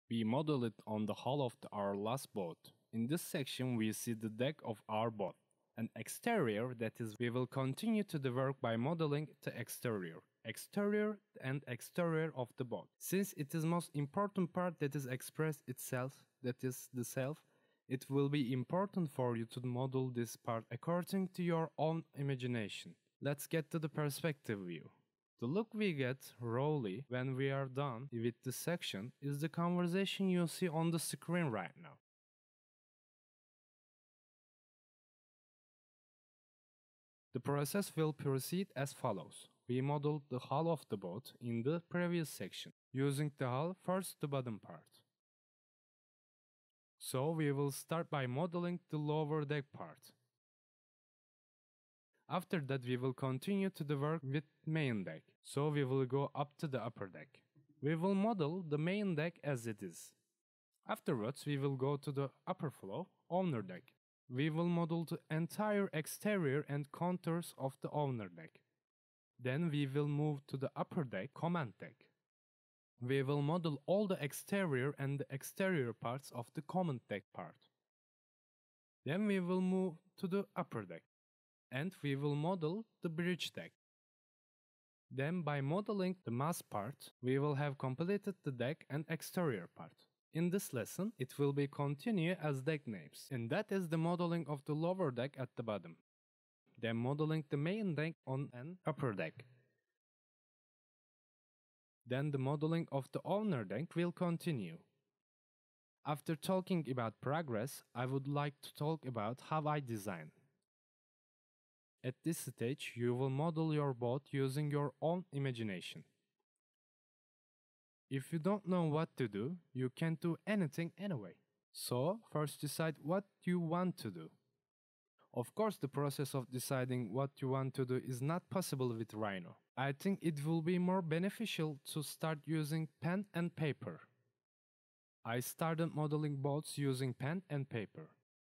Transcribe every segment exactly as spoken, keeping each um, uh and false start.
We model it on the hull of the, our last boat. In this section we see the deck of our boat. An exterior, that is, we will continue to the work by modeling the exterior. Exterior and exterior of the boat. Since it is most important part that is expressed itself, that is the self, it will be important for you to model this part according to your own imagination. Let's get to the perspective view. The look we get rawly when we are done with this section is the conversation you see on the screen right now. The process will proceed as follows. We modeled the hull of the boat in the previous section, using the hull first the bottom part. So we will start by modeling the lower deck part. After that we will continue to the work with main deck, so we will go up to the upper deck. We will model the main deck as it is. Afterwards we will go to the upper floor, owner deck. We will model the entire exterior and contours of the owner deck. Then we will move to the upper deck, command deck. We will model all the exterior and the exterior parts of the command deck part. Then we will move to the upper deck, and we will model the bridge deck. Then by modeling the mast part, we will have completed the deck and exterior part. In this lesson, it will be continue as deck names, and that is the modeling of the lower deck at the bottom. Then modeling the main deck on an upper deck. Then the modeling of the owner deck will continue. After talking about progress, I would like to talk about how I design. At this stage, you will model your boat using your own imagination. If you don't know what to do, you can't do anything anyway. So, first decide what you want to do. Of course, the process of deciding what you want to do is not possible with Rhino. I think it will be more beneficial to start using pen and paper. I started modeling boats using pen and paper.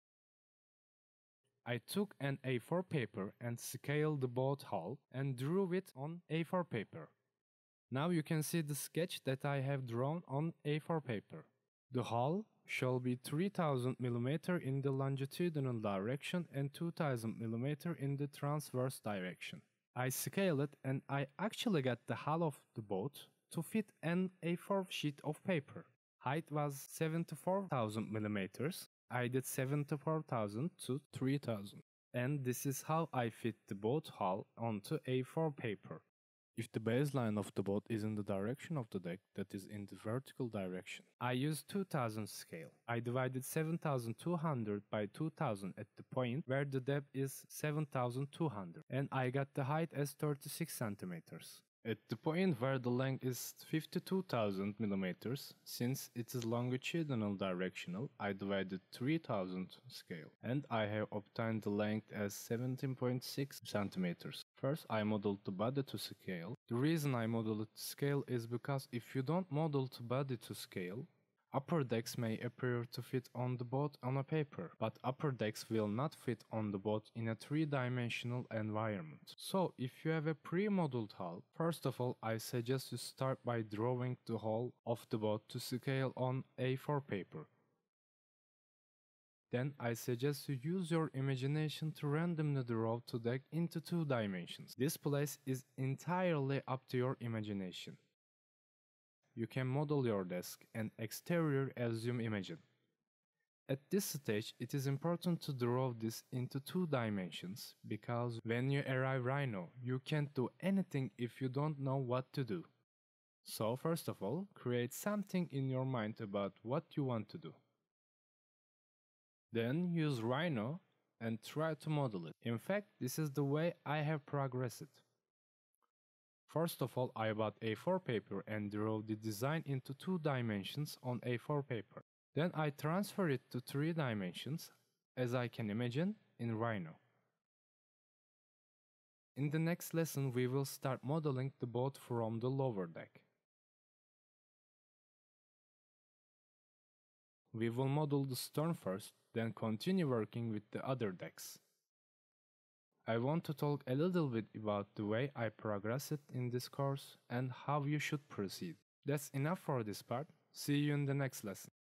I took an A four paper and scaled the boat hull and drew it on A four paper. Now you can see the sketch that I have drawn on A four paper. The hull shall be three thousand millimeters in the longitudinal direction and two thousand millimeters in the transverse direction. I scaled it and I actually got the hull of the boat to fit an A four sheet of paper. Height was seventy-four thousand millimeters. I did seventy-four thousand to three thousand. And this is how I fit the boat hull onto A four paper. If the baseline of the boat is in the direction of the deck, that is in the vertical direction, I used two thousand scale. I divided seven thousand two hundred by two thousand at the point where the depth is seven thousand two hundred, and I got the height as thirty-six centimeters. At the point where the length is fifty-two thousand millimeters, since it is longitudinal directional, I divided three thousand scale, and I have obtained the length as seventeen point six centimeters. First, I modeled the body to scale. The reason I modeled it to scale is because if you don't model the body to scale, upper decks may appear to fit on the boat on a paper, but upper decks will not fit on the boat in a three-dimensional environment. So, if you have a pre-modeled hull, first of all I suggest you start by drawing the hull of the boat to scale on A four paper. Then I suggest you use your imagination to randomly draw the deck into two dimensions. This place is entirely up to your imagination. You can model your desk and exterior as you imagine. At this stage, it is important to draw this into two dimensions, because when you arrive Rhino, you can't do anything if you don't know what to do. So first of all, create something in your mind about what you want to do. Then use Rhino and try to model it. In fact, this is the way I have progressed. First of all, I bought A four paper and drew the design into two dimensions on A four paper. Then I transfer it to three dimensions, as I can imagine, in Rhino. In the next lesson, we will start modeling the boat from the lower deck. We will model the stern first, then continue working with the other decks. I want to talk a little bit about the way I progressed in this course and how you should proceed. That's enough for this part. See you in the next lesson.